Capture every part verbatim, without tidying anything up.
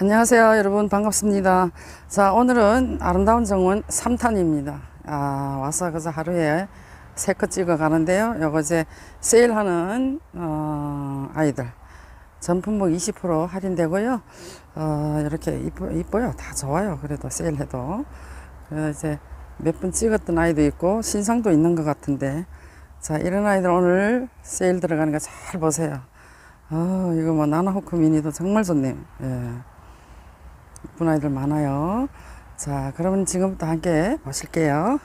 안녕하세요 여러분, 반갑습니다. 자, 오늘은 아름다운 정원 삼 탄입니다. 아, 와서 그저 하루에 세 컷 찍어 가는데요. 요거 이제 세일하는 어, 아이들 전품목 이십 퍼센트 할인되고요. 어, 이렇게 이쁘, 이뻐요. 다 좋아요. 그래도 세일해도. 그래서 이제 몇 분 찍었던 아이도 있고 신상도 있는 것 같은데, 자, 이런 아이들 오늘 세일 들어가는 거 잘 보세요. 어, 이거 뭐 나나호크 미니도 정말 좋네요. 예. 이쁜 아이들 많아요. 자, 그러면 지금부터 함께 보실게요.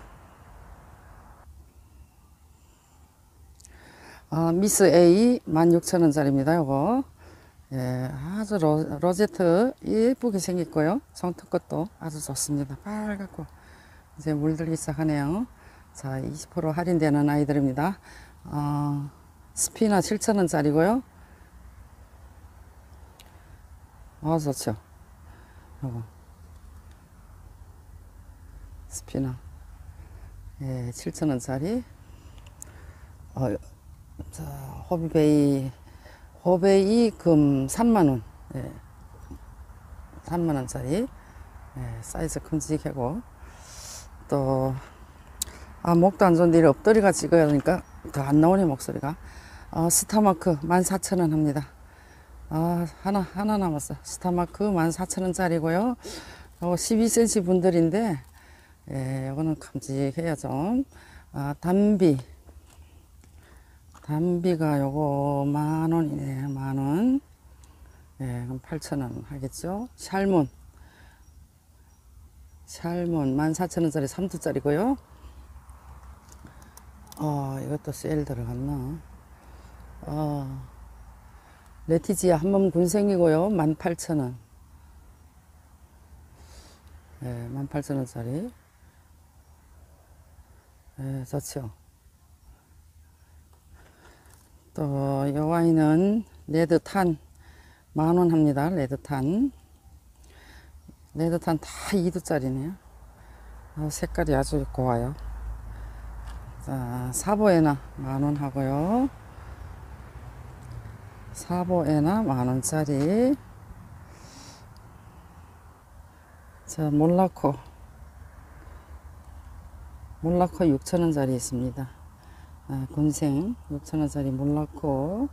어, 미스 A 만 육천 원짜리입니다. 요거. 예, 아주 로, 로제트 예쁘게 생겼고요. 손톱 것도 아주 좋습니다. 빨갛고 이제 물들기 시작하네요. 자, 이십 퍼센트 할인되는 아이들입니다. 어, 스피너 칠천 원짜리고요. 아, 좋죠. 요거 스피너, 예, 칠천 원짜리. 어, 자, 호비베이 호베이 금 삼만 원, 예, 삼만 원짜리. 예, 사이즈 큼직하고 또, 아, 목도 안 좋은데 이래 엎드리가 찍어야 하니까 더 안 나오네 목소리가. 어, 스타마크 만 사천 원 합니다. 아, 하나 하나 남았어. 스타마크 만 사천 원짜리고요. 어, 십이 센티미터 분들인데, 예, 이거는 큼직해요 좀. 아, 담비 담비가 요거 만 원이네. 만 원. 예, 그럼 팔천 원 하겠죠. 샬몬 샬몬 만 사천 원짜리 삼 두짜리고요. 어, 이것도 세일 들어갔나. 어, 레티지아 한몸 군생이고요. 만 팔천 원. 예, 만 팔천 원짜리. 예, 좋죠. 또, 이 와인은 레드탄 만 원 합니다. 레드탄. 레드탄 다 이 두짜리네요. 어, 색깔이 아주 고와요. 자, 사보에나 만 원 하고요. 사보에나 만 원짜리. 자, 몰라코 몰라코 육천 원짜리 있습니다. 아, 군생 육천 원짜리 몰라코.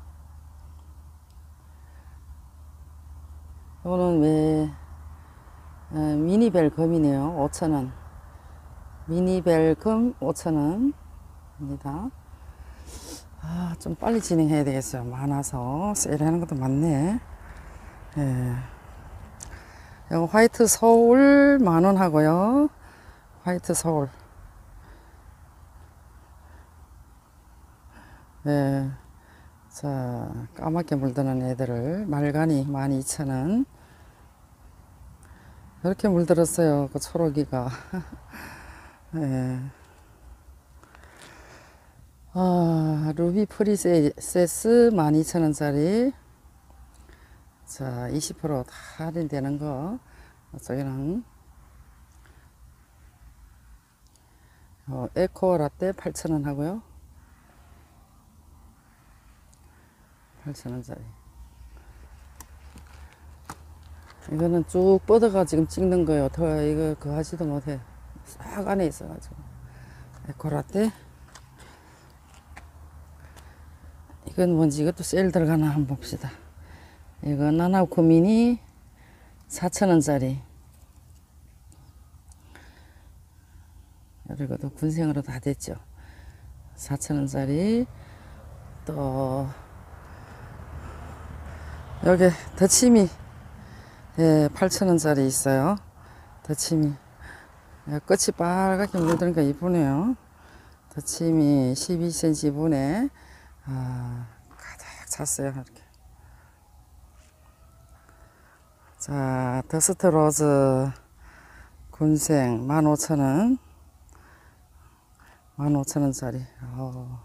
이거는 왜 아, 미니벨 금이네요. 오천 원. 미니벨 금 오천 원입니다. 아, 좀 빨리 진행해야 되겠어요. 많아서 세일하는 것도 많네. 예. 이거 화이트 서울 만 원 하고요. 화이트 서울. 예. 자, 까맣게 물드는 애들을 말가니 만 이천 원. 이렇게 물들었어요. 그 초록이가. 예. 아, 루비 프리세스 만 이천 원짜리. 자, 이십 퍼센트 다 할인되는 거. 저기는 어, 에코 라떼 팔천 원 하고요. 팔천 원짜리. 이거는 쭉 뻗어가 지금 찍는 거예요. 더 이거 그거 하지도 못해. 싹 안에 있어가지고. 에코 라떼. 이건 뭔지 이것도 세일 들어가나 한번 봅시다. 이거 나나우코 미니 사천 원짜리. 이것도 군생으로 다 됐죠. 사천 원짜리. 또 여기 더치미, 예, 팔천 원짜리 있어요. 더치미. 예, 끝이 빨갛게 물드니까 이쁘네요. 더치미 십이 센티미터 분에 아, 가득 찼어요. 이렇게. 자, 더스트 로즈 군생 만 오천 원. 만 오천 원짜리. 어.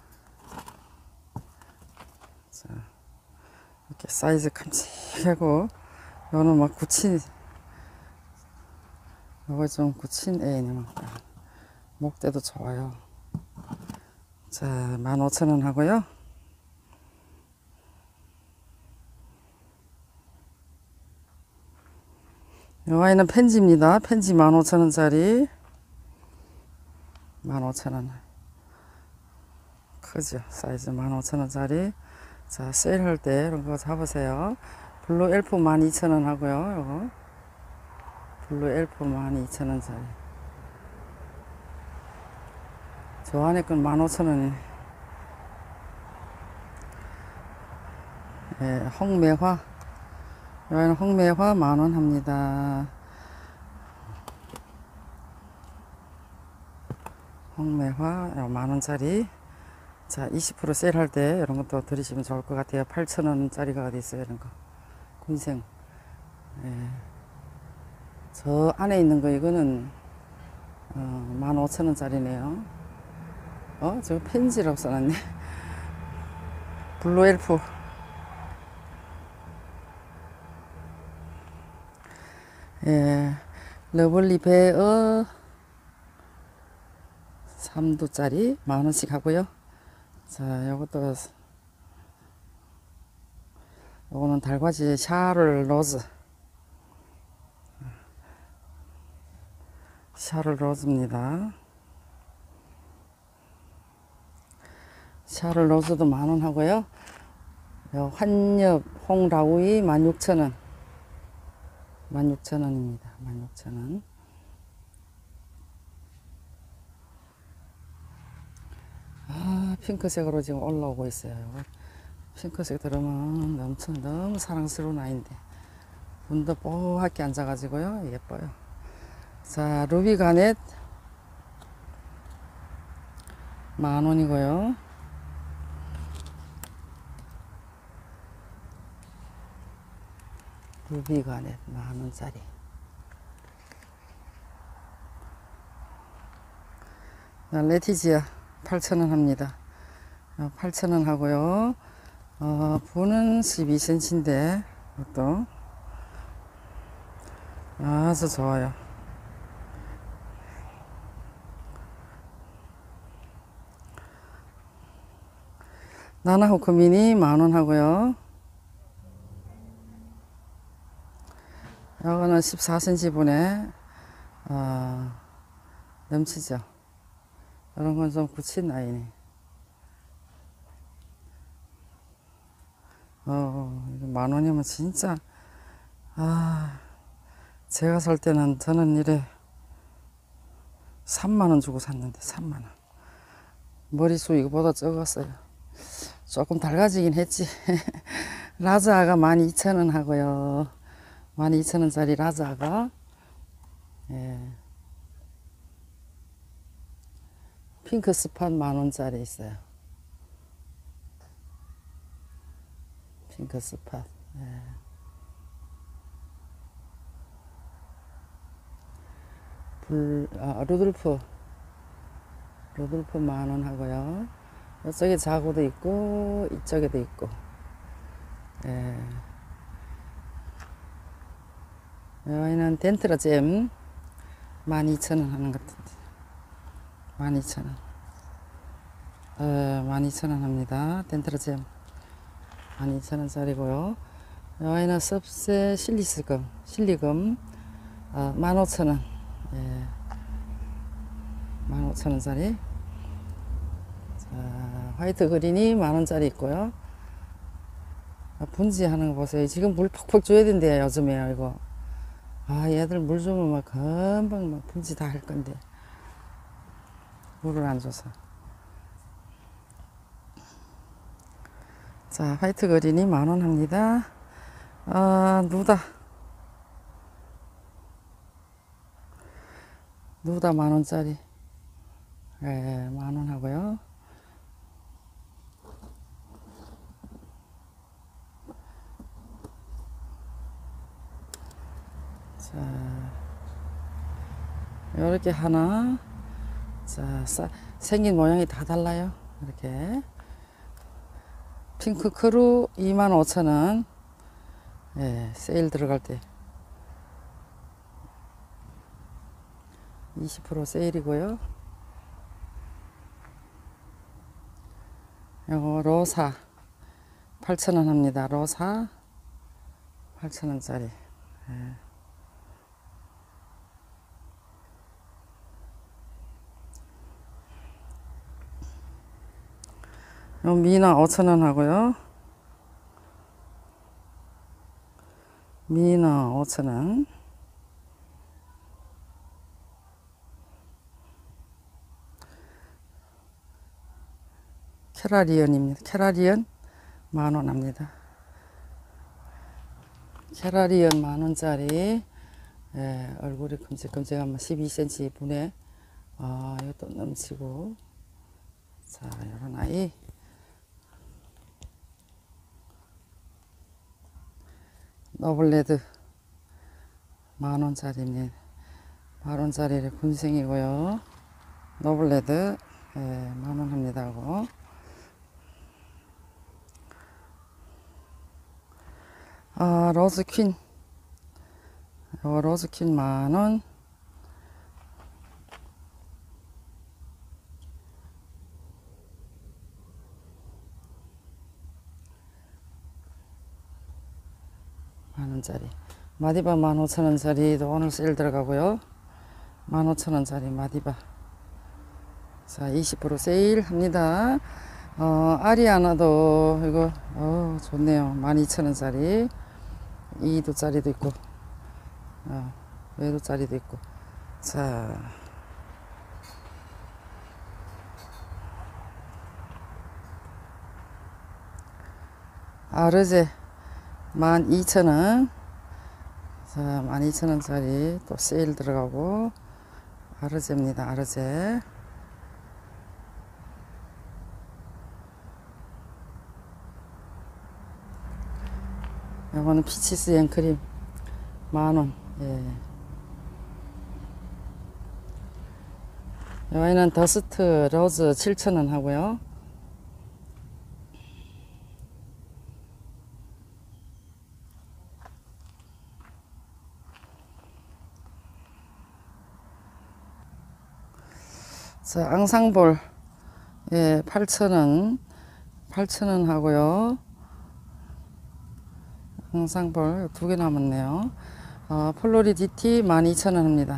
자, 이렇게 사이즈 큼직하고, 요거는 막 굳힌, 요거 좀 굳힌 애네. 막 목대도 좋아요. 자, 만 오천 원 하고요. 요 아이는 펜지입니다. 펜지 만 오천 원짜리. 만 오천 원. 크죠? 사이즈 만 오천 원짜리. 자, 세일할 때 이런 거 잡으세요. 블루 엘프 만 이천 원 하고요. 요거. 블루 엘프 만 이천 원짜리. 저 안에 건 만 오천 원이. 예, 홍매화. 여기는 홍매화 만 원 합니다. 홍매화 만 원짜리. 자, 이십 퍼센트 세일할 때 이런 것도 들으시면 좋을 것 같아요. 팔천 원짜리가 어디 있어요, 이런 거. 군생. 예. 저 안에 있는 거, 이거는, 어, 만 오천 원짜리네요. 어, 저 펜지라고 써놨네. 블루 엘프. 예. 러블리 베어 삼 두짜리 만 원씩 하고요. 자, 요것도, 요거는 달과지 샤를 로즈. 샤를 로즈입니다. 샤를 로즈도 만 원 하고요. 요 환엽 홍라우이 만 육천 원. 만 육천 원입니다. 만 육천 원. 아, 핑크색으로 지금 올라오고 있어요. 핑크색 들으면 넘쳐, 너무 사랑스러운 아이인데. 분도 뽀얗게 앉아가지고요. 예뻐요. 자, 루비 가넷 만 원이고요. 루비 가넷 만 원짜리. 레티지아 팔천 원 합니다. 팔천 원 하고요. 어, 분은 십이 센티미터인데 이것도 아주 좋아요. 나나호크 미니 만 원 하고요. 이거는 십사 센티미터 분에 어, 넘치죠. 이런 건 좀 굳힌 라인이. 어, 이거 만 원이면 진짜, 아, 제가 살 때는 저는 이래 삼만 원 주고 샀는데, 삼만 원. 머리수 이거보다 적었어요. 조금 달가지긴 했지. 라자가 만 이천 원 하고요. 만 이천 원짜리 라자가, 예. 핑크 스팟 만 원짜리 있어요. 핑크 스팟. 예. 불, 아, 루돌프. 루돌프 만 원 하고요. 이쪽에 자구도 있고, 이쪽에도 있고. 예. 여기는 덴트라 잼 만 이천 원 하는 것 같은데. 만 이천 원. 어, 만 이천 원 합니다. 덴트라 잼. 만 이천 원짜리고요. 여기는 섭세 실리스금, 실리금, 어, 만 오천 원. 예. 만 오천 원짜리. 자, 화이트 그린이 만 원짜리 있고요. 분지 하는 거 보세요. 지금 물 팍팍 줘야 된대요, 요즘에, 이거. 아, 얘들 물 주면 막 금방 막 분지 다 할 건데. 물을 안 줘서. 자, 화이트 그린이 만 원 합니다. 아, 누다. 누다 만 원짜리. 예, 만 원 하고요. 자, 요렇게 하나. 자, 싸, 생긴 모양이 다 달라요. 이렇게. 핑크 크루 이만 오천 원. 예, 세일 들어갈 때. 이십 퍼센트 세일이고요. 요거 로사 팔천 원 합니다. 로사 팔천 원짜리. 예. 요 미나 오천 원 하고요. 미나 오천 원. 캐라리언입니다. 캐라리언 만원 합니다. 캐라리언 만원짜리. 예, 얼굴이 큼직큼직하면 십이 센티미터 분에, 아, 이것도 넘치고. 자, 요런 아이. 노블레드 만원짜리입니다. 만원짜리 군생이고요. 노블레드, 예, 만원 합니다. 하고. 아, 로즈퀸. 요 로즈퀸 만원. 만원짜리. 마디바 만 오천 원짜리도 오늘 세일 들어가고요. 만 오천 원짜리 마디바. 자, 이십 퍼센트 세일 합니다. 어, 아리아나도 이거, 어, 좋네요. 만 이천 원짜리. 이 도짜리도 있고, 어, 외도짜리도 있고. 자, 아르제 만 이천 원. 자, 만 이천 원짜리 또 세일 들어가고. 아르제입니다. 아르제. 이거는 피치스 앤크림 만원. 예. 여기는 더스트 로즈 칠천 원 하고요. 자, 앙상볼, 예, 팔천 원. 팔천 원 하고요. 앙상볼 두 개 남았네요. 어, 폴로리 디티 만 이천 원 합니다.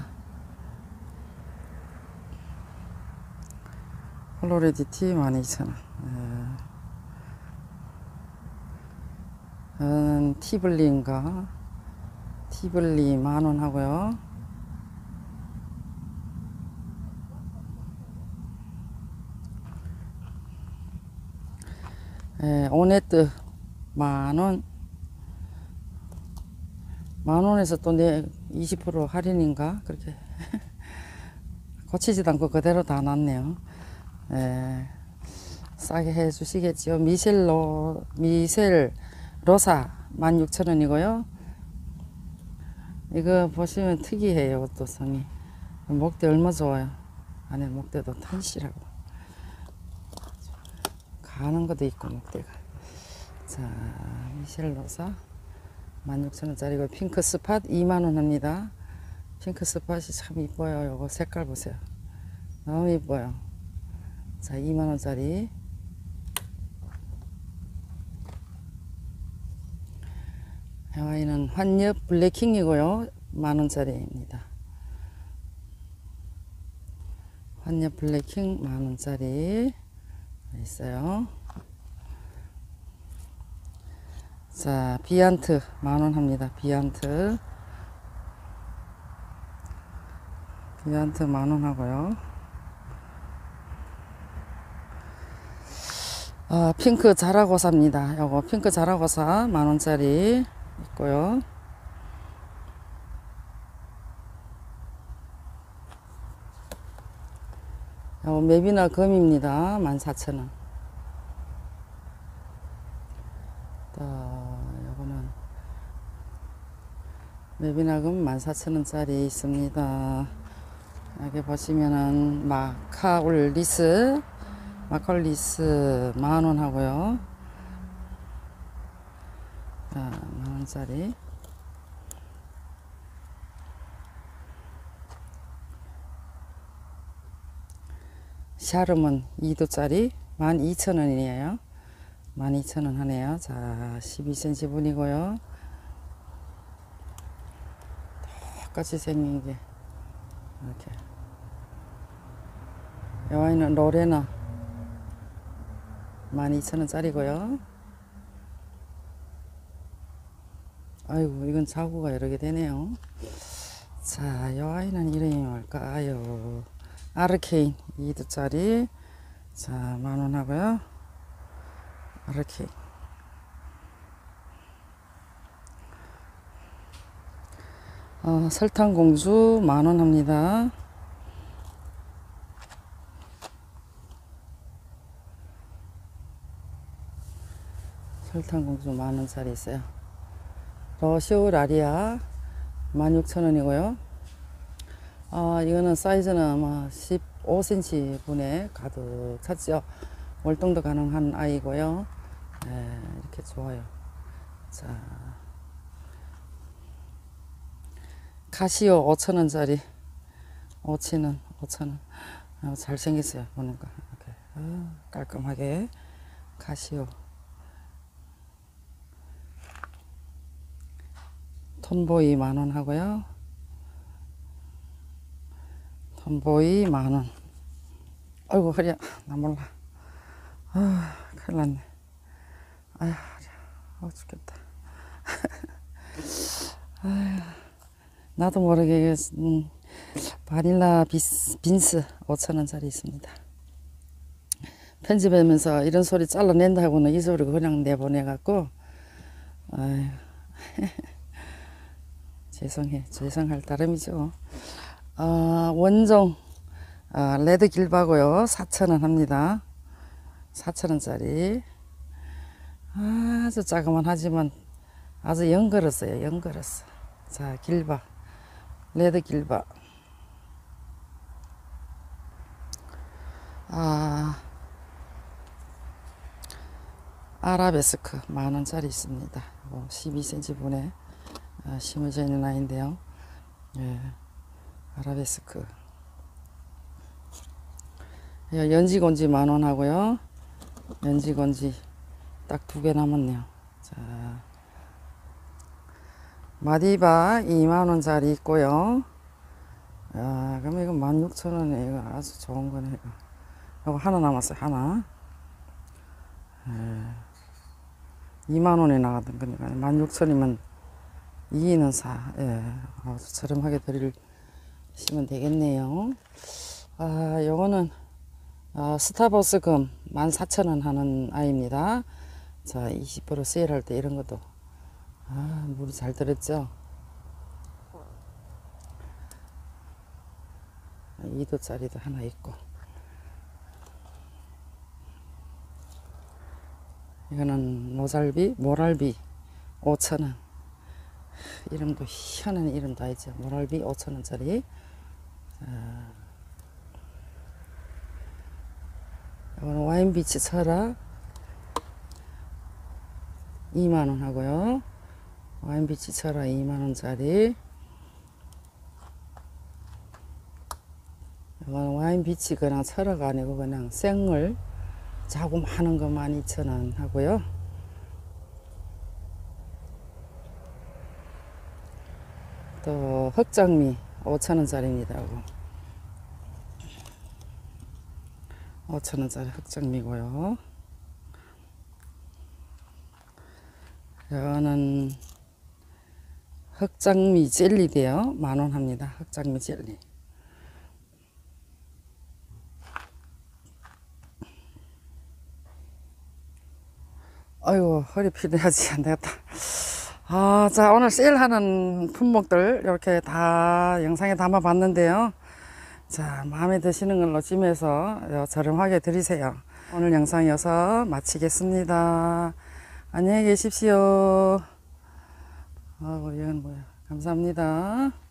폴로리 디티 만 이천 원. 예. 음, 티블리인가? 티블리 만원 하고요. 예, 오네트 만원. 만원에서 또 내 이십 퍼센트 할인인가? 그렇게. 고치지도 않고 그대로 다 놨네요. 예, 싸게 해 주시겠지요. 미셀로, 미셀 로사 만 육천 원이고요. 이거 보시면 특이해요. 이것도 성이. 목대 얼마 좋아요. 안에 목대도 탄실하고. 가는 것도 있고, 목대가. 자, 미셀 로사 만 육천 원짜리고, 핑크 스팟 이만 원 합니다. 핑크 스팟이 참 이뻐요. 요거 색깔 보세요. 너무 이뻐요. 자, 이만 원짜리. 여기는 환엽 블랙킹이고요. 만 원짜리입니다. 환엽 블랙킹 만 원짜리 있어요. 자, 비안트 만원 합니다. 비안트. 비안트 만원 하고요. 아, 핑크 자라고사입니다. 요거 핑크 자라고사 만원짜리 있고요. 요거 맵이나 금입니다. 만 사천 원. 또 요거는 맵이나 금 만 사천 원짜리 있습니다. 여기 보시면은 마카올리스 마카올리스 만원 하고요. 자, 만원짜리. 샤르몬 이 도짜리 만 이천 원이에요. 만 이천 원 하네요. 자, 십이 센티미터 분이고요. 똑같이 생긴 게 이렇게. 여기는 로레나 만 이천 원짜리고요. 아이고, 이건 자구가 여러 개 되네요. 자, 이 아이는 이름이 뭘까요? 아르케인 이 두짜리. 자, 만원 하고요. 아르케인. 어, 설탕공주 만원 합니다. 설탕공주 만원짜리 있어요. 러시오 라리아 만 육천 원이고요. 아, 이거는 사이즈는 아마 십오 센티미터 분에 가득 찼죠. 월동도 가능한 아이고요. 네, 이렇게 좋아요. 자, 카시오 오천 원짜리. 오천 원, 오천 원. 아, 잘생겼어요. 보니까. 이렇게. 아, 깔끔하게. 카시오. 톤보이 만원 하고요. 톤보이 만원. 아이고, 허리야. 나 몰라. 아, 큰일 났네. 아휴, 허리야. 아, 죽겠다. 아휴, 나도 모르게, 음, 바닐라 비스, 빈스 오천 원짜리 있습니다. 편집하면서 이런 소리 잘라낸다 하고는 이 소리 그냥 내보내갖고, 아휴. 죄송해. 죄송할 따름이죠. 어, 원종 어, 레드 길바고요. 사천 원 합니다. 사천 원짜리. 아주 자그만 하지만 아주 영걸었어요. 영걸었어. 자, 길바. 레드 길바. 아, 아라베스크 만원짜리 있습니다. 십이 센티미터 분에 아, 심어져 있는 아이인데요. 예, 아라베스크. 예, 연지곤지 만원 하고요. 연지곤지 딱 두 개 남았네요. 자, 마디바 이만 원짜리 있고요. 아, 그럼 이거 만 육천 원에 이거 아주 좋은 거네. 이거, 이거 하나 남았어요. 하나. 예, 이만 원에 나가던 거니까 만 육천 원이면 이는 사. 예, 아주 저렴하게 드리시면 되겠네요. 아, 요거는 아, 스타버스 금 만 사천 원 하는 아이입니다. 자, 이십 퍼센트 세일할 때 이런 것도 아, 물이 잘 들었죠. 이 도짜리도 하나 있고, 이거는 모살비 모랄비 오천 원. 이름도 희한한 이름 다 있죠. 모랄비 오천 원짜리. 아, 이거는 와인비치 철학 이만 원 하고요. 와인비치 철학 이만 원짜리. 이거는 와인비치 그냥 철학 아니고 그냥 생물 자구 많은 거 만 이천 원 하고요. 또 흑장미 오천 원짜리입니다. 오천 원짜리 흑장미고요. 이거는 흑장미 젤리대요. 만원 합니다. 흑장미 젤리. 아이고, 허리 피곤하지. 안 되겠다. 아, 자, 오늘 세일하는 품목들 이렇게 다 영상에 담아 봤는데요. 자, 마음에 드시는 걸로 찜해서 저렴하게 드리세요. 오늘 영상 여기서 마치겠습니다. 안녕히 계십시오. 아이고, 이건 뭐야. 감사합니다.